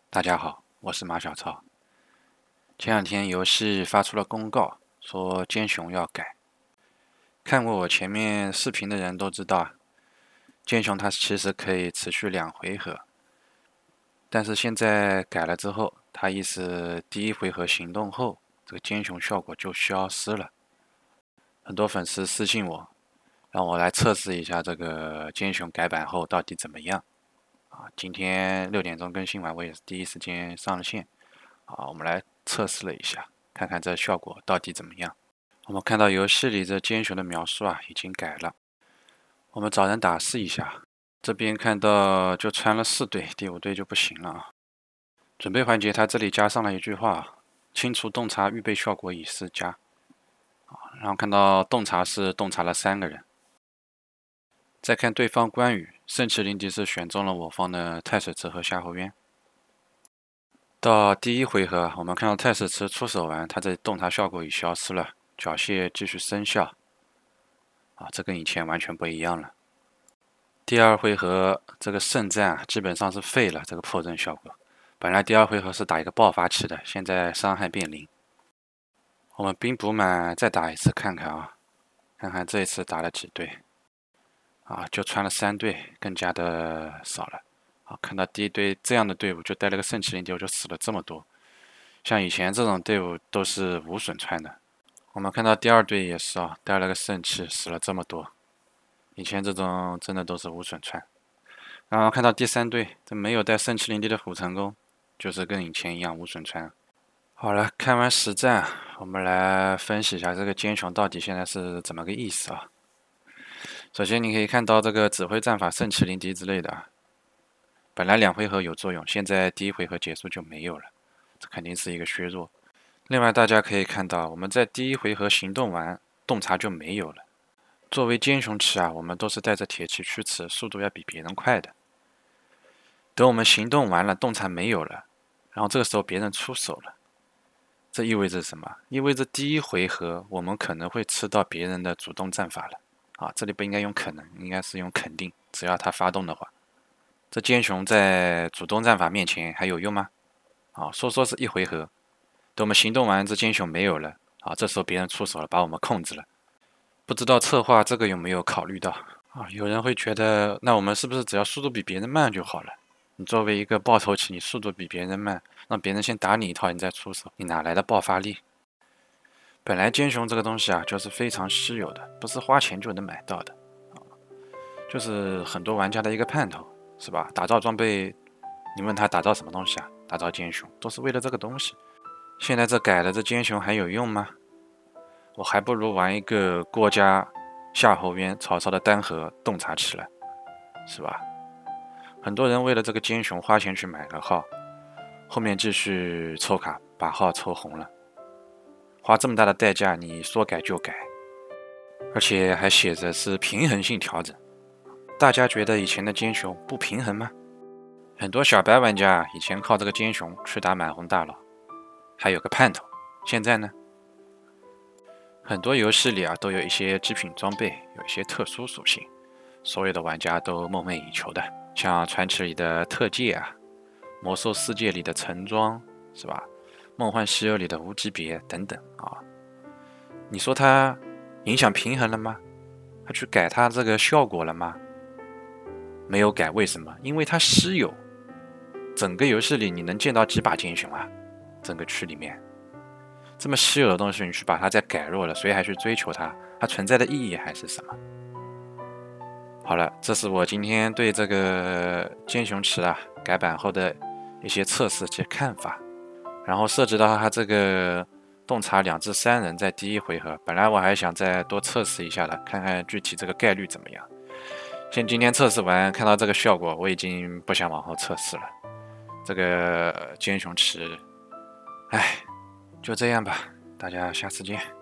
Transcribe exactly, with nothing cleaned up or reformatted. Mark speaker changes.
Speaker 1: 大家好，我是马小超。前两天游戏发出了公告，说奸雄要改。看过我前面视频的人都知道，奸雄它其实可以持续两回合，但是现在改了之后，它意思第一回合行动后，这个奸雄效果就消失了。很多粉丝私信我，让我来测试一下这个奸雄改版后到底怎么样。啊，今天六点钟更新完，我也是第一时间上了线。啊，我们来测试了一下，看看这效果到底怎么样。我们看到游戏里这奸雄的描述啊，已经改了。我们找人打试一下，这边看到就穿了四队，第五队就不行了啊。准备环节，它这里加上了一句话：清除洞察预备效果已施加。啊，然后看到洞察是洞察了三个人。再看对方关羽，圣骑灵敌是选中了我方的太史慈和夏侯渊。到第一回合，我们看到太史慈出手完，他的洞察效果已消失了，缴械继续生效。啊，这跟以前完全不一样了。第二回合这个圣战啊，基本上是废了这个破阵效果。本来第二回合是打一个爆发期的，现在伤害变零。我们兵补满再打一次看看啊，看看这一次打了几队。啊，就穿了三队，更加的少了。啊，看到第一队这样的队伍，就带了个圣骑灵敌，我就死了这么多。像以前这种队伍都是无损穿的。我们看到第二队也是啊，带了个圣骑，死了这么多。以前这种真的都是无损穿。然后看到第三队，这没有带圣骑灵敌的虎成功，就是跟以前一样无损穿。好了，看完实战，我们来分析一下这个奸雄到底现在是怎么个意思啊？首先你可以看到这个指挥战法圣骑灵敌之类的，本来两回合有作用，现在第一回合结束就没有了，这肯定是一个削弱。另外大家可以看到，我们在第一回合行动完，洞察就没有了。作为奸雄骑啊，我们都是带着铁骑驱驰，速度要比别人快的。等我们行动完了，洞察没有了，然后这个时候别人出手了，这意味着什么？意味着第一回合我们可能会吃到别人的主动战法了。啊，这里不应该用可能，应该是用肯定。只要他发动的话，这奸雄在主动战法面前还有用吗？啊，说说是一回合，等我们行动完，这奸雄没有了。啊，这时候别人出手了，把我们控制了。不知道策划这个有没有考虑到？啊，有人会觉得，那我们是不是只要速度比别人慢就好了？你作为一个爆头骑，你速度比别人慢，让别人先打你一套，你再出手，你哪来的爆发力？本来奸雄这个东西啊，就是非常稀有的，不是花钱就能买到的，就是很多玩家的一个盼头，是吧？打造装备，你问他打造什么东西啊？打造奸雄，都是为了这个东西。现在这改了，这奸雄还有用吗？我还不如玩一个郭嘉、夏侯渊、曹操的单核洞察骑了，是吧？很多人为了这个奸雄花钱去买个号，后面继续抽卡把号抽红了。花这么大的代价，你说改就改，而且还写着是平衡性调整。大家觉得以前的奸雄不平衡吗？很多小白玩家以前靠这个奸雄去打满红大佬，还有个盼头。现在呢？很多游戏里啊都有一些极品装备，有一些特殊属性，所有的玩家都梦寐以求的，像传奇里的特戒啊，魔兽世界里的橙装，是吧？梦幻西游里的无级别等等啊，你说它影响平衡了吗？它去改它这个效果了吗？没有改，为什么？因为它稀有，整个游戏里你能见到几把奸雄啊？整个区里面这么稀有的东西，你去把它再改弱了，谁还去追求它？它存在的意义还是什么？好了，这是我今天对这个奸雄骑啊改版后的一些测试及看法。然后涉及到它这个洞察两至三人在第一回合，本来我还想再多测试一下的，看看具体这个概率怎么样。现今天测试完，看到这个效果，我已经不想往后测试了。这个奸雄骑，哎，就这样吧，大家下次见。